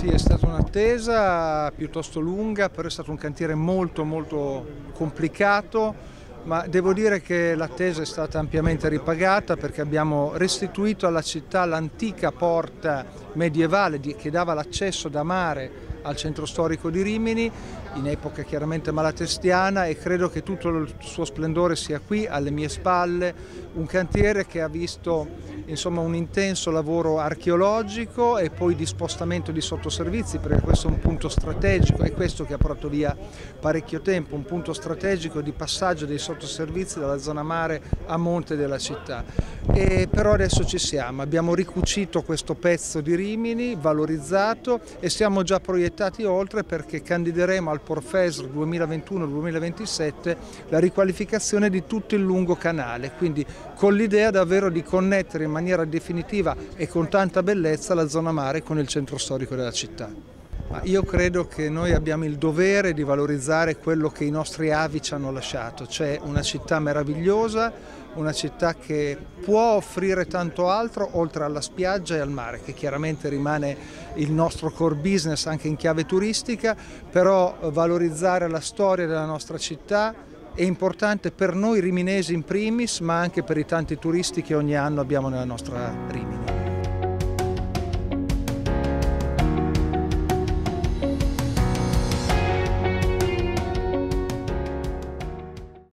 Sì, è stata un'attesa piuttosto lunga, però è stato un cantiere molto complicato, ma devo dire che l'attesa è stata ampiamente ripagata perché abbiamo restituito alla città l'antica porta medievale che dava l'accesso da mare al centro storico di Rimini, in epoca chiaramente malatestiana, e credo che tutto il suo splendore sia qui alle mie spalle, un cantiere che ha visto insomma un intenso lavoro archeologico e poi di spostamento di sottoservizi, perché questo è un punto strategico, è questo che ha portato via parecchio tempo, un punto strategico di passaggio dei sottoservizi dalla zona mare a monte della città. E però adesso ci siamo, abbiamo ricucito questo pezzo di Rimini, valorizzato, e siamo già proiettati oltre perché candideremo al Porfesr 2021-2027 la riqualificazione di tutto il lungo canale, quindi con l'idea davvero di connettere in maniera definitiva e con tanta bellezza la zona mare con il centro storico della città. Ma io credo che noi abbiamo il dovere di valorizzare quello che i nostri avi ci hanno lasciato, cioè una città meravigliosa, una città che può offrire tanto altro oltre alla spiaggia e al mare, che chiaramente rimane il nostro core business anche in chiave turistica, però valorizzare la storia della nostra città è importante per noi riminesi in primis, ma anche per i tanti turisti che ogni anno abbiamo nella nostra Rimini.